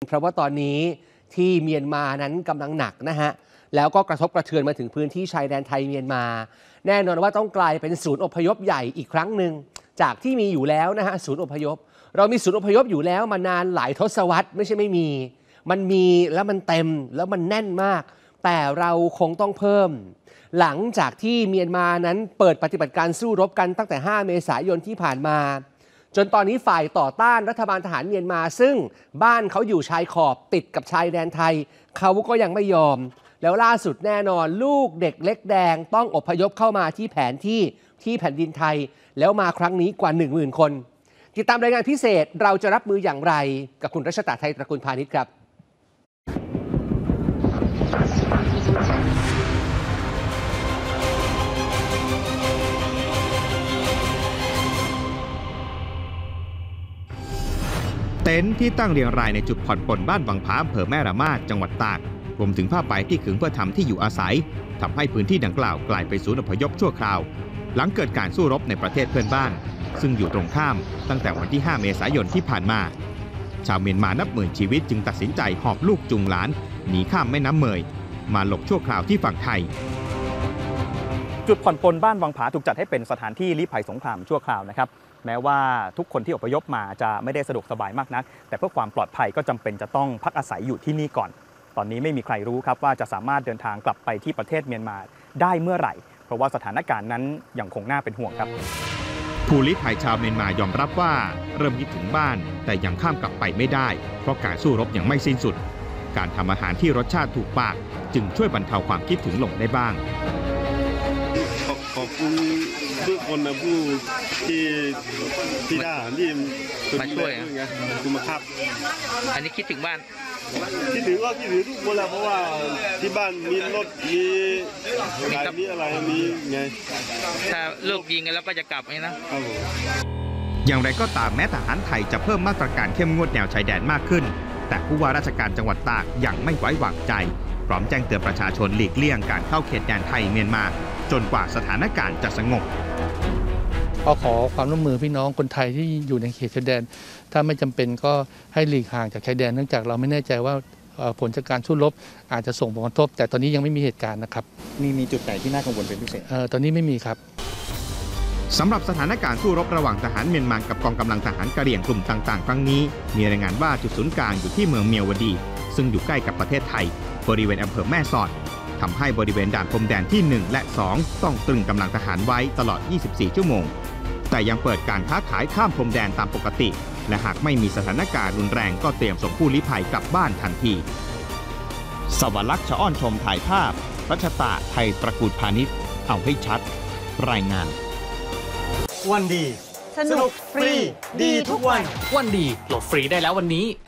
เพราะว่าตอนนี้ที่เมียนมานั้นกำลังหนักนะฮะแล้วก็กระทบกระเทือนมาถึงพื้นที่ชายแดนไทยเมียนมาแน่นอนว่าต้องกลายเป็นศูนย์อพยพใหญ่อีกครั้งหนึ่งจากที่มีอยู่แล้วนะฮะศูนย์อพยพเรามีศูนย์อพยพอยู่แล้วมานานหลายทศวรรษไม่ใช่ไม่มีมันมีแล้วมันเต็มแล้วมันแน่นมากแต่เราคงต้องเพิ่มหลังจากที่เมียนมานั้นเปิดปฏิบัติการสู้รบกันตั้งแต่5 เมษายนที่ผ่านมาจนตอนนี้ฝ่ายต่อต้านรัฐบาลทหารเมียนมาซึ่งบ้านเขาอยู่ชายขอบติดกับชายแดนไทยเขาก็ยังไม่ยอมแล้วล่าสุดแน่นอนลูกเด็กเล็กแดงต้องอพยพเข้ามาที่แผนที่แผ่นดินไทยแล้วมาครั้งนี้กว่า 10,000 คนติดตามรายงานพิเศษเราจะรับมืออย่างไรกับคุณรัชตาไทยตระกูลพาณิชย์ครับเต็นท์ที่ตั้งเรียงรายในจุดผ่อนปลนบ้านวังผาอำเภอแม่ระมาดจังหวัดตากรวมถึงผ้าใบที่ขึงเพื่อทำที่อยู่อาศัยทำให้พื้นที่ดังกล่าวกลายเป็นศูนย์อพยพชั่วคราวหลังเกิดการสู้รบในประเทศเพื่อนบ้านซึ่งอยู่ตรงข้ามตั้งแต่วันที่5 เมษายนที่ผ่านมาชาวเมียนมานับหมื่นชีวิตจึงตัดสินใจหอบลูกจูงหลานหนีข้ามแม่น้ำเมยมาหลบชั่วคราวที่ฝั่งไทยจุดผ่อนปลนบ้านวังผาถูกจัดให้เป็นสถานที่ลี้ภัยสงครามชั่วคราวนะครับแม้ว่าทุกคนที่อพยพมาจะไม่ได้สะดวกสบายมากนักแต่เพื่อความปลอดภัยก็จำเป็นจะต้องพักอาศัยอยู่ที่นี่ก่อนตอนนี้ไม่มีใครรู้ครับว่าจะสามารถเดินทางกลับไปที่ประเทศเมียนมาได้เมื่อไหร่เพราะว่าสถานการณ์นั้นยังคงน่าเป็นห่วงครับผู้ลี้ภัยชาวเมียนมายอมรับว่าเริ่มคิดถึงบ้านแต่ยังข้ามกลับไปไม่ได้เพราะการสู้รบยังไม่สิ้นสุดการทำอาหารที่รสชาติถูกปากจึงช่วยบรรเทาความคิดถึงลงได้บ้างขอบคุณทุกคนนะผู้ที่ได้ที่มาช่วยคุณมาครับอันนี้คิดถึงบ้านคิดถึงทุกคนแหละเพราะว่าที่บ้านมีรถมีอะไรมีไงถ้าเลิกยิงกันแล้วก็จะกลับไงนะอย่างไรก็ตามแม้ทหารไทยจะเพิ่มมาตรการเข้มงวดแนวชายแดนมากขึ้นแต่ผู้ว่าราชการจังหวัดตากยังไม่ไว้วางใจพร้อมแจ้งเตือนประชาชนหลีกเลี่ยงการเข้าเขตแดนไทยเมียนมาจนกว่าสถานการณ์จะสงบก็ขอความร่วมมือพี่น้องคนไทยที่อยู่ในเขตชายแดนถ้าไม่จำเป็นก็ให้หลีกห่างจากชายแดนเนื่องจากเราไม่แน่ใจว่าผลจากการสู้รบอาจจะส่งผลกระทบแต่ตอนนี้ยังไม่มีเหตุการณ์นะครับมีจุดไหนที่น่ากังวลเป็นพิเศษตอนนี้ไม่มีครับสำหรับสถานการณ์สู้รบระหว่างทหารเมียนมากับกองกำลังทหารกะเหรี่ยงกลุ่มต่างๆครั้งนี้มีรายงานว่าจุดศูนย์กลางอยู่ที่เมืองเมียวดีซึ่งอยู่ใกล้กับประเทศไทยบริเวณอำเภอแม่สอดทำให้บริเวณด่านพรมแดนที่1และ2ต้องตรึงกำลังทหารไว้ตลอด24 ชั่วโมงแต่ยังเปิดการค้าขายข้ามพรมแดนตามปกติและหากไม่มีสถานการณ์รุนแรงก็เตรียมส่งผู้ลี้ภัยกลับบ้านทันทีสวรักษ์ชอ้อนชมถ่ายภาพรัชตาไทยตระกูลพาณิชย์เอาให้ชัดรายงานวันดีสนุกฟรีดีทุกวันวันดีโหลดฟรีได้แล้ววันนี้